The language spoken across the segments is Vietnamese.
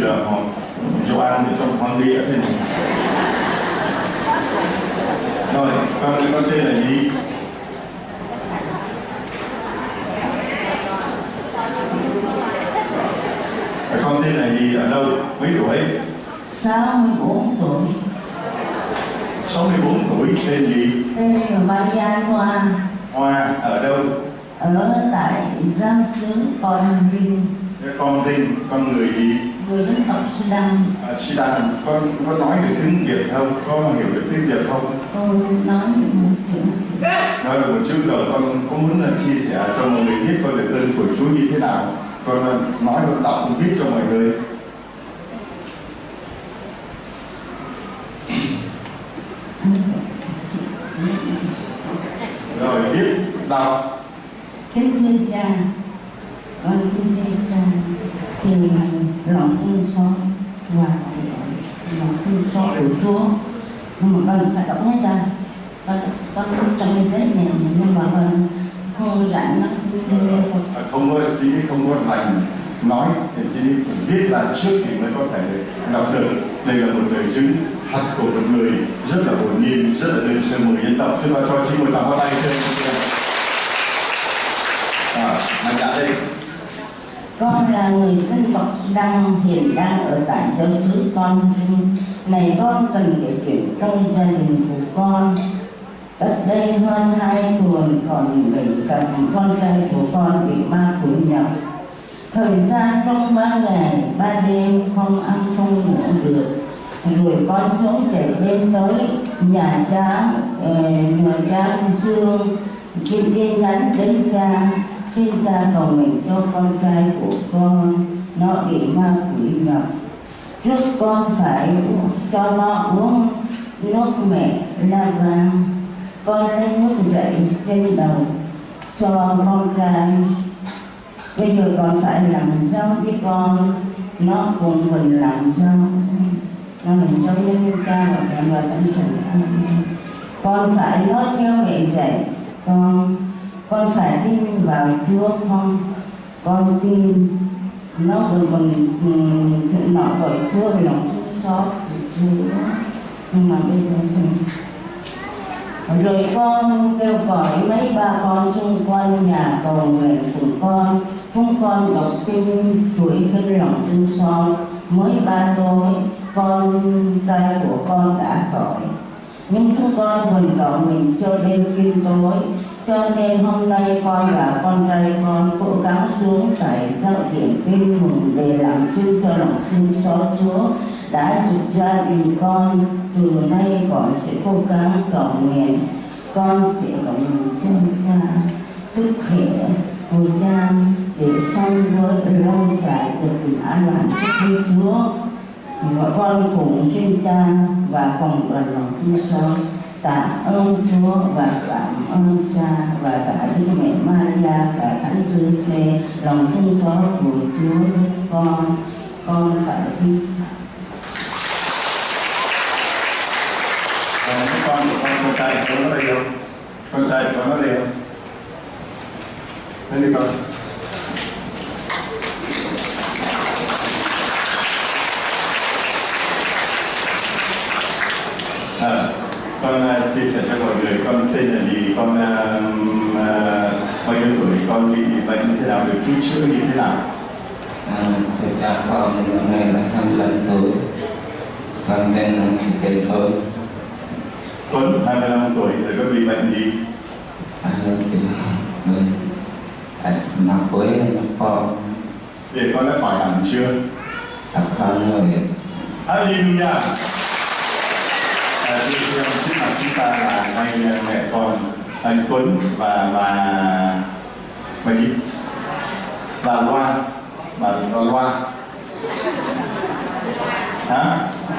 là Joan để trong con đi ở trên này. Rồi, con tên là gì? Con tên là gì, ở đâu, mấy tuổi? 64 tuổi. 64 tuổi, tên gì? Tên là Maria Hoa. Hoa, ở đâu? Ở tại Giang xứ Con Rin. Con Rin, con người gì? Người dân tộc Sudan. Sudan, con có nói được tiếng Việt không? Có hiểu được tiếng Việt không? Tôi nói được một chữ. Nói được một chút rồi, con có muốn là chia sẻ cho mọi người biết con được ơn của Chúa như thế nào. Con nói con đọc con viết cho mọi người. Rồi viết, đọc. Kính thưa cha, con kính thưa cha, thì lòng thương xót và lòng thương xót của Chúa, nhưng mà con phải đọc hết ra. Con trong cái giấy này nhưng mà con không rảnh nó không có chỉ không có thành nói thì chỉ viết lại trước thì mới có thể đọc được. Đây là một lời chứng thật của một người rất là hồn nhiên, rất là lịch sự một dân tộc. Chúng ta cho chị một tràng pháo tay trên. Mạnh dạn đây. Con là người dân tộc Sudan, hiện đang ở tại giáo xứ Con Rin. Này con cần kể chuyện trong gia đình của con. Cách đây hơn 2 tuần còn bệnh cận con trai của con bị ma quỷ nhập. Thời gian trong 3 ngày 3 đêm không ăn không ngủ được. Rồi con xuống chạy lên tới nhà cha, nhờ cha Dương xin nhắn đến cha, xin cha cầu nguyện cho con trai của con, nó bị ma quỷ nhập. Trước con phải cho nó uống nước mẹ la vàng. Con lấy nước dậy trên đầu cho con trai. Bây giờ con phải làm sao với con, nó cùng mình làm sao. Nó làm sao với cha và mẹ và thánh thần. Con phải nói theo mẹ dạy con phải tin vào Chúa con tin nó mình nọ bởi Chúa vì lòng thương xót của Chúa. Nhưng mà bây giờ rồi con kêu gọi mấy ba con xung quanh nhà cầu nguyện của con. Chúng con đọc kinh tuổi khinh lòng thương xót. Mới 3 tối con trai của con đã khỏi. Nhưng chúng con vẫn cầu nguyện cho đêm chiêm tối. Cho nên hôm nay con và con trai con cố gắng xuống tại giáo điểm tin mừng để làm chứng cho lòng thương xót Chúa đã giúp gia đình con. Từ nay con sẽ cố gắng cầu nguyện. Con sẽ cầu nguyện cho cha sức khỏe của cha để sống với lâu dài được bình an hạnh phúc với Chúa. Và con cũng xin cha và cùng bằng lòng thương xót tạ ơn Chúa và cảm ơn cha và cả Đức Mẹ Maria, cả Thánh Giuse, lòng thương xót của Chúa với con phải đi. Con của con trai của nó đây không? Con trai của nó đây không? Lên đi con. Con chia sẻ cho mọi người, con tên là gì, con bao nhiêu tuổi, con bị bệnh như thế nào, được cứu chữa như thế nào? Thưa cha, con năm nay là 25 tuổi. Con tên là Trần Tuấn. Tuấn, 25 tuổi, rồi con bị bệnh gì? Ma quỷ con. Để con đã khỏi hẳn chưa? Con rồi. Hallelujah. Trước mặt chúng ta là hai mẹ con, anh Tuấn và bà gì? Bà Loa. Bà Loa. Hả?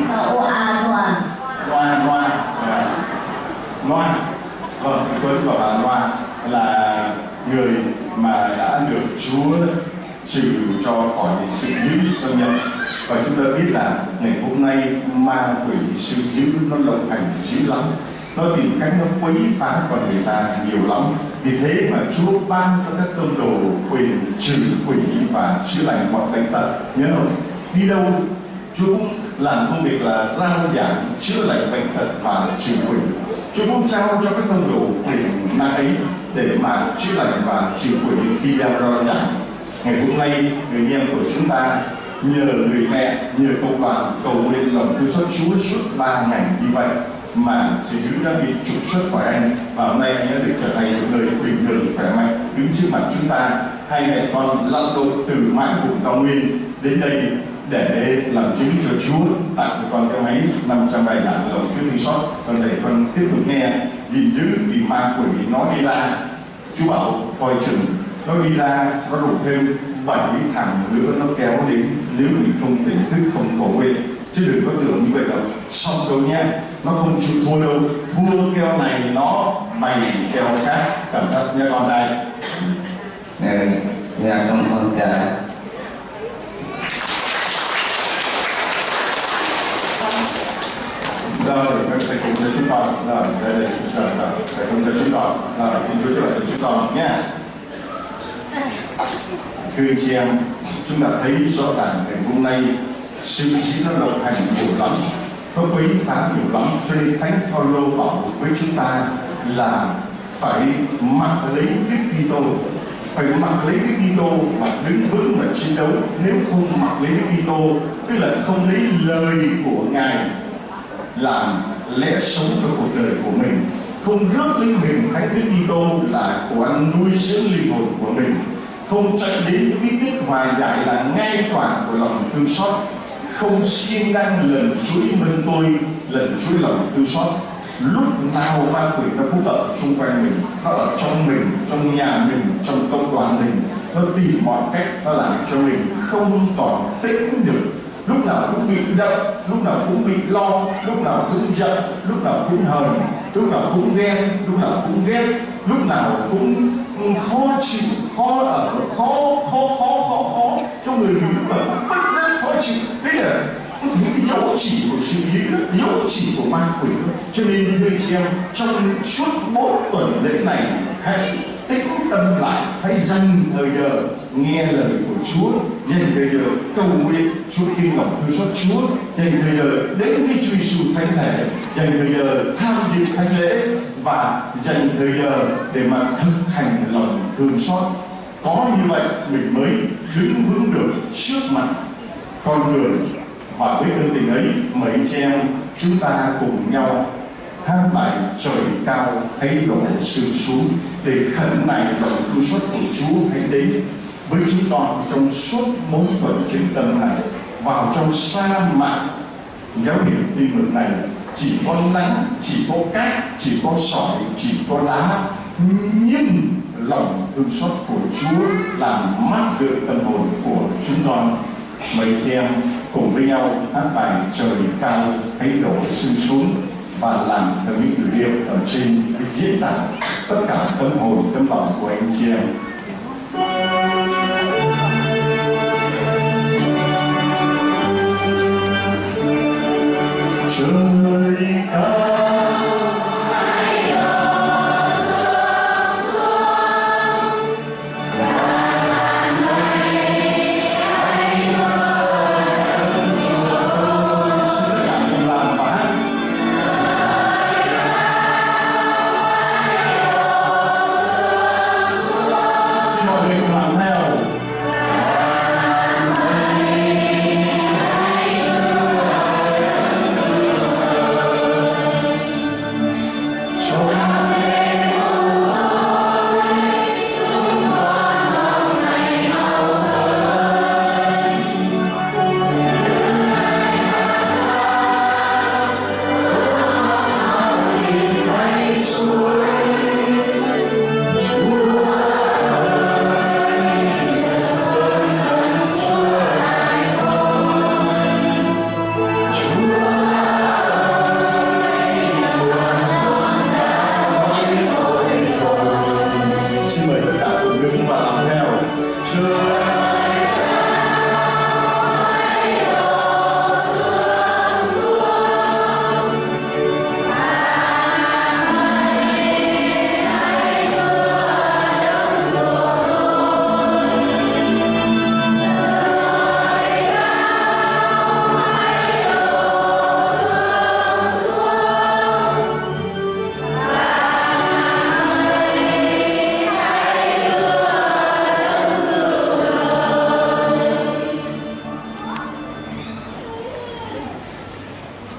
Loa. Vâng, anh Tuấn và bà Loa là người mà đã được Chúa trừ cho khỏi sự dữ trong nhận. Và chúng ta biết là ngày hôm nay ma quỷ sự dữ nó lộng hành dữ lắm, nó tìm cách nó quấy phá con người ta nhiều lắm. Vì thế mà Chúa ban cho các tông đồ quyền trừ quỷ và chữa lành mọi bệnh tật, nhớ không? đi đâu Chúa cũng làm công việc là rao giảng, chữa lành bệnh tật và trừ quỷ. Chúa cũng trao cho các tông đồ quyền năng ấy để mà chữa lành và trừ quỷ khi đang rao giảng. Ngày hôm nay, người anh em của chúng ta nhờ người mẹ, nhờ công đoàn cầu nguyện lòng thương xót Chúa suốt 3 ngày như vậy mà sự hữu đã bị trục xuất khỏi anh, và hôm nay anh đã được trở thành một người bình thường khỏe mạnh đứng trước mặt chúng ta. Hai mẹ con lặn lội từ mãi vùng cao nguyên đến đây để làm chứng cho Chúa. Tặng cho con cái máy 500 bài giảng lòng thương xót. Con để con tiếp tục nghe, gìn giữ vì ma quỷ nó đi ra. Chúa bảo coi chừng, nó đi ra nó đủ thêm 7 thằng nữa nó kéo đến nếu mình không tỉnh thức, không cầu nguyện. Chứ đừng có tưởng như vậy đâu. Xong đâu nhé, nó không chịu thua đâu. Thua keo này nó bày keo khác. Cẩn thận nha con trai. Nhà con trả. Rồi, thầy cùng cho chúng con. Rồi, đây, thầy cùng cho chúng con. Rồi, xin Chúa chúc lại cho chúng con nhé. Thưa anh chị em, chúng ta thấy rõ ràng ngày hôm nay sự trí nó đồng hành nhiều lắm, nó quấy phá nhiều lắm, cho nên Thánh Phaolô bảo với chúng ta là phải mặc lấy Đức Kitô, phải mặc lấy Đức Kitô mà đứng vững và chiến đấu. Nếu không mặc lấy Đức Kitô, tức là không lấy lời của Ngài làm lẽ sống cho cuộc đời của mình, không rước linh hồn Thánh Đức Kitô là của ăn nuôi dưỡng linh hồn của mình, không chạy đến bí tích hòa giải là ngay toàn của lòng thương xót, không siêng năng lần chuỗi bên tôi, lần chuỗi lòng thương xót. Lúc nào ma quỷ nó cũng ở xung quanh mình, nó ở trong mình, trong nhà mình, trong công đoàn mình, nó tìm mọi cách nó làm cho mình không còn tĩnh được. Lúc nào cũng bị động, lúc nào cũng bị lo, lúc nào cũng giận, lúc nào cũng hờn, lúc nào cũng ghen, lúc nào cũng ghét, lúc nào cũng khó chịu, khó ở, khó cho người mình lúc nào cũng bất giác khó chịu. Đấy là những dấu chỉ của sự nghĩ, dấu chỉ của ma quỷ. Cho nên thưa chị em, trong suốt 4 tuần lễ này, hãy tĩnh tâm lại, hãy dành thời giờ nghe lời của Chúa, dành thời giờ cầu nguyện Chúa Kinh lòng thương xót Chúa, dành thời giờ đến với Chúa Giêsu thánh thể, dành thời giờ tham dự thánh lễ và dành thời giờ để mà thực hành lòng thương xót. Có như vậy mình mới đứng vững được trước mặt con người. Và với ơn tình ấy, mấy anh chị em chúng ta cùng nhau hát bài Trời cao hãy đổ sương xuống để khẩn này lòng thương xót của Chúa hãy đến với chúng con trong suốt 4 tuần tĩnh tâm này. Vào trong sa mạc giáo điểm tin mừng này, chỉ có nắng, chỉ có cát, chỉ có sỏi, chỉ có đá, nhưng lòng thương xót của Chúa làm mát rượi tâm hồn của chúng con. Mấy chị em cùng với nhau hát bài Trời cao hãy đổ sương xuống và làm theo những cử điệu ở trên cái diễn tả tất cả tâm hồn, tâm lòng của anh chị em. Trời cao Hãy subscribe cho kênh Ghiền Mì Gõ để không bỏ lỡ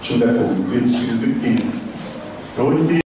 chúng ta cùng tuyên xưng đức tin đối với